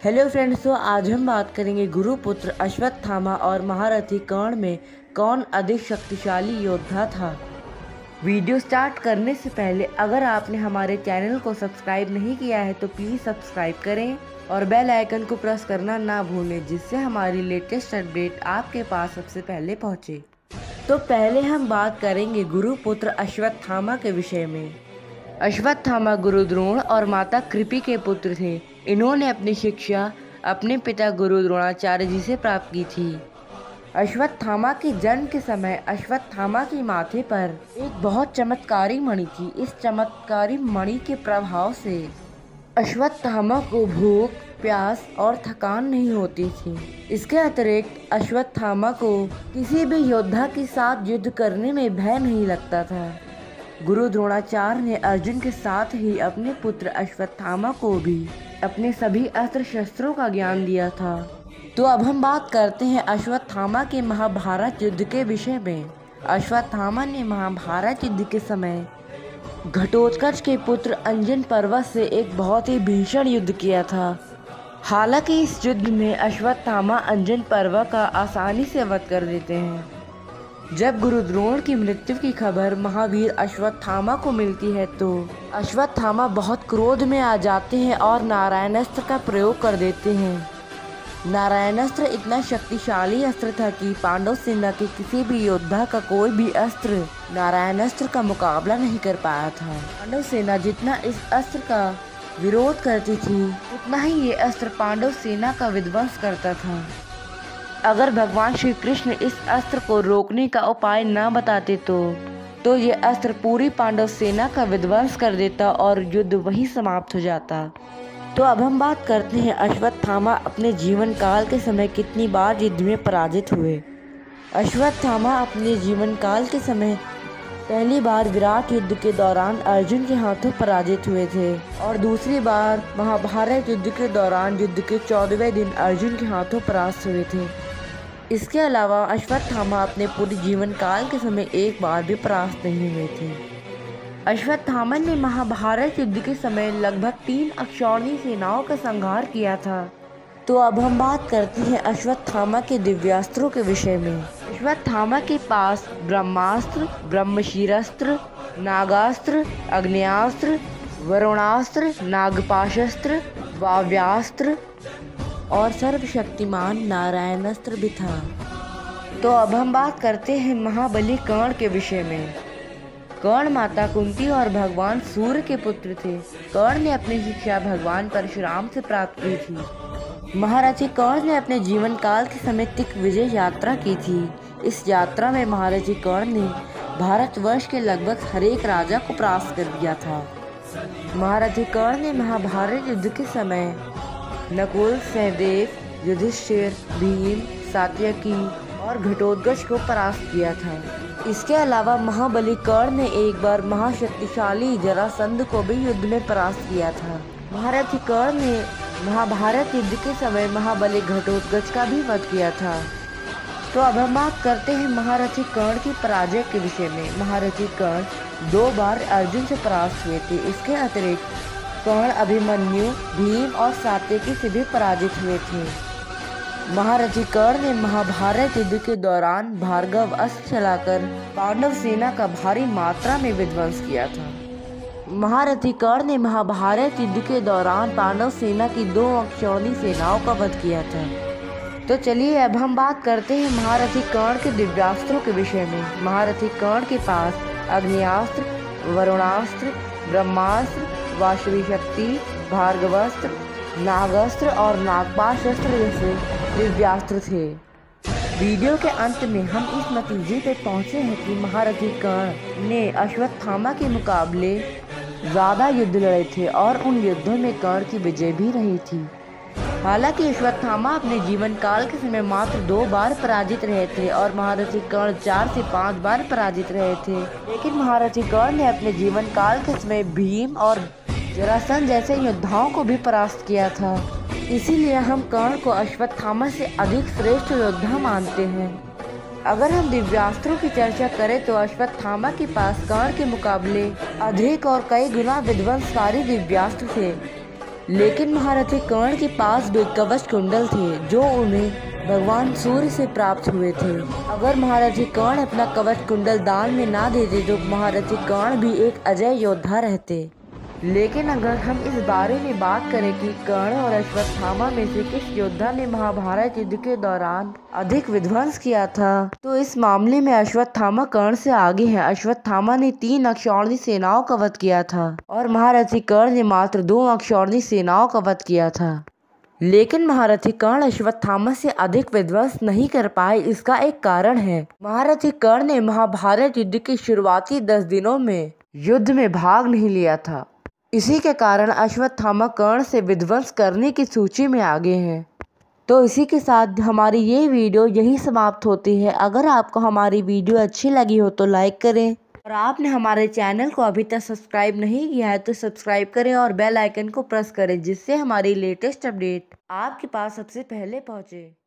Hello friends, तो आज हम बात करेंगे गुरुपुत्र अश्वत्थामा और महारथी कर्ण में कौन अधिक शक्तिशाली योद्धा था। वीडियो स्टार्ट करने से पहले अगर आपने हमारे चैनल को सब्सक्राइब नहीं किया है तो प्लीज़ सब्सक्राइब करें और बेल आइकन को प्रेस करना ना भूलें, जिससे हमारी लेटेस्ट अपडेट आपके पास सबसे पहले पहुंचे। तो पहले हम बात करेंगे गुरुपुत्र अश्वत्थामा के विषय में। अश्वत्थामा गुरु द्रोण और माता कृपि के पुत्र थे। इन्होंने अपनी शिक्षा अपने पिता गुरु द्रोणाचार्य जी से प्राप्त की थी। अश्वत्थामा के जन्म के समय अश्वत्थामा के माथे पर एक बहुत चमत्कारी मणि थी। इस चमत्कारी मणि के प्रभाव से अश्वत्थामा को भूख, प्यास और थकान नहीं होती थी। इसके अतिरिक्त अश्वत्थामा को किसी भी योद्धा के साथ युद्ध करने में भय नहीं लगता था। गुरु द्रोणाचार्य ने अर्जुन के साथ ही अपने पुत्र अश्वत्थामा को भी अपने सभी अस्त्र शस्त्रों का ज्ञान दिया था। तो अब हम बात करते हैं अश्वत्थामा के महाभारत युद्ध के विषय में। अश्वत्थामा ने महाभारत युद्ध के समय घटोत्कच के पुत्र अंजन पर्वत से एक बहुत ही भीषण युद्ध किया था। हालांकि इस युद्ध में अश्वत्थामा अंजन पर्वत का आसानी से वध कर देते हैं। जब गुरु द्रोण की मृत्यु की खबर महावीर अश्वत्थामा को मिलती है तो अश्वत्थामा बहुत क्रोध में आ जाते हैं और नारायणास्त्र का प्रयोग कर देते हैं। नारायणास्त्र इतना शक्तिशाली अस्त्र था कि पांडव सेना के किसी भी योद्धा का कोई भी अस्त्र नारायणास्त्र का मुकाबला नहीं कर पाया था। पांडव सेना जितना इस अस्त्र का विरोध करती थी उतना ही ये अस्त्र पांडव सेना का विध्वंस करता था। अगर भगवान श्री कृष्ण इस अस्त्र को रोकने का उपाय न बताते तो ये अस्त्र पूरी पांडव सेना का विध्वंस कर देता और युद्ध वहीं समाप्त हो जाता। तो अब हम बात करते हैं अश्वत्थामा अपने जीवन काल के समय कितनी बार युद्ध में पराजित हुए। अश्वत्थामा अपने जीवन काल के समय पहली बार विराट युद्ध के दौरान अर्जुन के हाथों पराजित हुए थे और दूसरी बार महाभारत युद्ध के दौरान युद्ध के 14वें दिन अर्जुन के हाथों परास्त हुए थे। इसके अलावा अश्वत्थामा अपने पूरे जीवन काल के समय एक बार भी परास्त नहीं हुए थे। अश्वत्थामा ने महाभारत युद्ध के समय लगभग 3 अक्षौहिणी सेनाओं का संहार किया था। तो अब हम बात करते हैं अश्वत्थामा के दिव्यास्त्रों के विषय में। अश्वत्थामा के पास ब्रह्मास्त्र, ब्रह्मशीरस्त्र, नागास्त्र, अग्न्यास्त्र, वरुणास्त्र, नागपाशास्त्र, वाव्यास्त्र और सर्वशक्तिमान नारायणास्त्र भी था। तो अब हम बात करते हैं महाबली कर्ण के विषय में। कर्ण माता कुंती और भगवान सूर्य के पुत्र थे। कर्ण ने अपनी शिक्षा भगवान परशुराम से प्राप्त की थी। महारथी कर्ण ने अपने जीवन काल के समय तिक विजय यात्रा की थी। इस यात्रा में महारथी कर्ण ने भारतवर्ष के लगभग हर एक राजा को परास्त कर दिया था। महारथी कर्ण ने महाभारत युद्ध के समय नकुल, सहदेव, युधिष्ठिर, भीम, सात्यकी और घटोत्कच को परास्त किया था। इसके अलावा महाबली कर्ण ने एक बार महाशक्तिशाली जरासंध को भी युद्ध में परास्त किया था। महारथी कर्ण ने महाभारत युद्ध के समय महाबली घटोत्कच का भी वध किया था। तो अब हम बात करते हैं महारथी कर्ण की पराजय के विषय में। महारथी कर्ण 2 बार अर्जुन से परास्त हुए थे। इसके अतिरिक्त कर्ण अभिमन्यु, भीम और सात्यकी से भी पराजित हुए थे। महारथी कर्ण ने महाभारत युद्ध के दौरान भार्गव अस्त्र चलाकर पांडव सेना का भारी मात्रा में विध्वंस किया था। महारथी कर्ण ने महाभारत युद्ध के दौरान पांडव सेना की 2 अक्षौहिणी सेनाओं का वध किया था। तो चलिए अब हम बात करते हैं महारथी कर्ण के दिव्यास्त्रों के विषय में। महारथी कर्ण के पास अग्न्यास्त्र, वरुणास्त्र, ब्रह्मास्त्र, वाशवी शक्ति, भार्गवास्त्र, नागास्त्र और नागपाशास्त्र जैसे दिव्यास्त्र थे। वीडियो के अंत में हम इस नतीजे पे पहुंचे हैं कि महारथी कर्ण ने अश्वत्थामा के मुकाबले ज़्यादा युद्ध लड़े थे और उन युद्धों में कर्ण की विजय भी रही थी। हालांकि अश्वत्थामा अपने जीवन काल के समय मात्र 2 बार पराजित रहे थे और महारथी कर्ण 4 से 5 बार पराजित रहे थे, लेकिन महारथी कर्ण ने अपने जीवन काल के समय भीम और जरासंध जैसे योद्धाओं को भी परास्त किया था। इसीलिए हम कर्ण को अश्वत्थामा से अधिक श्रेष्ठ योद्धा मानते हैं। अगर हम दिव्यास्त्रों की चर्चा करें तो अश्वत्थामा के पास कर्ण के मुकाबले अधिक और कई गुना विध्वंसकारी दिव्यास्त्र थे। लेकिन महारथी कर्ण के पास भी कवच कुंडल थे जो उन्हें भगवान सूर्य से प्राप्त हुए थे। अगर महारथी कर्ण अपना कवच कुंडल दान में ना देते तो महारथी कर्ण भी एक अजय योद्धा रहते। लेकिन अगर हम इस बारे में बात करें कि कर्ण और अश्वत्थामा में से किस योद्धा ने महाभारत युद्ध के दौरान अधिक विध्वंस किया था, तो इस मामले में अश्वत्थामा कर्ण से आगे है। अश्वत्थामा ने 3 अक्षौहिणी सेनाओं का वध किया था और महारथी कर्ण ने मात्र 2 अक्षौहिणी सेनाओं का वध किया था। लेकिन महारथी कर्ण अश्वत्थामा से अधिक विध्वंस नहीं कर पाए। इसका एक कारण है, महारथी कर्ण ने महाभारत युद्ध के शुरुआती 10 दिनों में युद्ध में भाग नहीं लिया था। इसी के कारण अश्वत्थामा कर्ण से विध्वंस करने की सूची में आगे हैं। तो इसी के साथ हमारी ये वीडियो यहीं समाप्त होती है। अगर आपको हमारी वीडियो अच्छी लगी हो तो लाइक करें और आपने हमारे चैनल को अभी तक सब्सक्राइब नहीं किया है तो सब्सक्राइब करें और बेल आइकन को प्रेस करें, जिससे हमारी लेटेस्ट अपडेट आपके पास सबसे पहले पहुंचे।